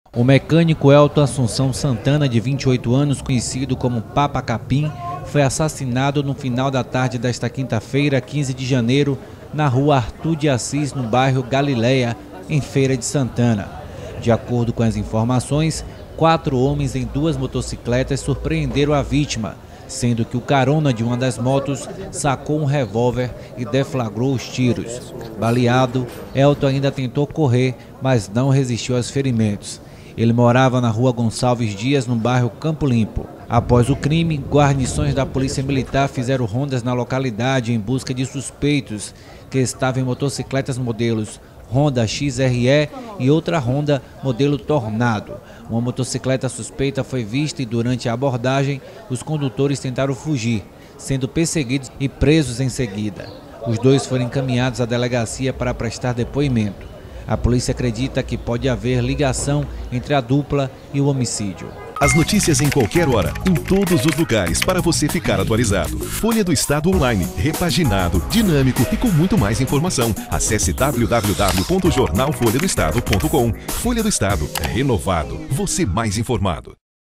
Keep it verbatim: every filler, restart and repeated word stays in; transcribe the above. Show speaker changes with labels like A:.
A: O mecânico Elton Assunção Santana, de vinte e oito anos, conhecido como Papa Capim, foi assassinado no final da tarde desta quinta-feira, quinze de janeiro, na rua Arthur de Assis, no bairro Galileia, em Feira de Santana. De acordo com as informações, quatro homens em duas motocicletas surpreenderam a vítima, sendo que o carona de uma das motos sacou um revólver e deflagrou os tiros. Baleado, Elton ainda tentou correr, mas não resistiu aos ferimentos. Ele morava na rua Gonçalves Dias, no bairro Campo Limpo. Após o crime, guarnições da Polícia Militar fizeram rondas na localidade em busca de suspeitos que estavam em motocicletas modelos Honda X R E e outra Honda modelo Tornado. Uma motocicleta suspeita foi vista e durante a abordagem, os condutores tentaram fugir, sendo perseguidos e presos em seguida. Os dois foram encaminhados à delegacia para prestar depoimento. A polícia acredita que pode haver ligação entre a dupla e o homicídio.
B: As notícias em qualquer hora, em todos os lugares, para você ficar atualizado. Folha do Estado Online, repaginado, dinâmico e com muito mais informação. Acesse w w w ponto jornal folha do estado ponto com. Folha do Estado, renovado, você mais informado.